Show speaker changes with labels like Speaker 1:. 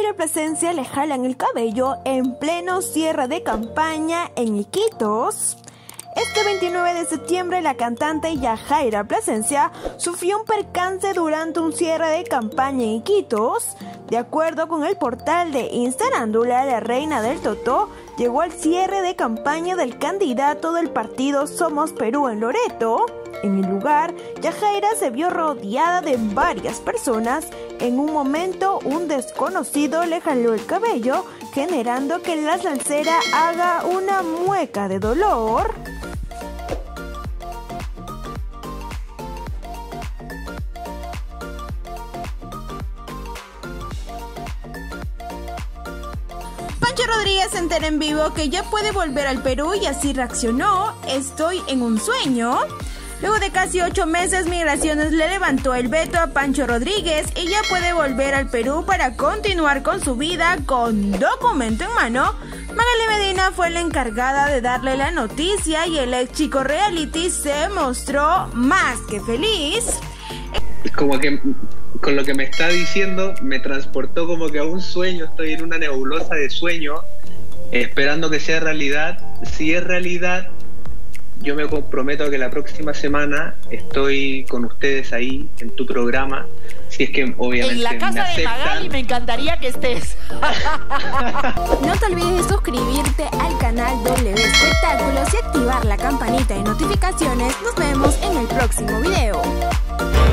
Speaker 1: Yajaira Plasencia le jalan el cabello en pleno cierre de campaña en Iquitos. Este 29 de septiembre la cantante Yajaira Plasencia sufrió un percance durante un cierre de campaña en Iquitos. De acuerdo con el portal de Instarándula, la reina del Totó llegó al cierre de campaña del candidato del partido Somos Perú en Loreto. En el lugar, Yajaira se vio rodeada de varias personas. En un momento, un desconocido le jaló el cabello, generando que la salsera haga una mueca de dolor. Pancho Rodríguez se entera en vivo que ya puede volver al Perú y así reaccionó: "Estoy en un sueño". Luego de casi 8 meses, Migraciones le levantó el veto a Pancho Rodríguez y ya puede volver al Perú para continuar con su vida con documento en mano. Magali Medina fue la encargada de darle la noticia y el ex chico reality se mostró más que feliz.
Speaker 2: Como que con lo que me está diciendo me transportó como que a un sueño. Estoy en una nebulosa de sueño esperando que sea realidad. Si es realidad, yo me comprometo a que la próxima semana estoy con ustedes ahí en tu programa. Si es que obviamente
Speaker 3: en la casa de Magali me encantaría que estés.
Speaker 1: No te olvides de suscribirte al canal W Espectáculos y activar la campanita de notificaciones. Nos vemos en el próximo video.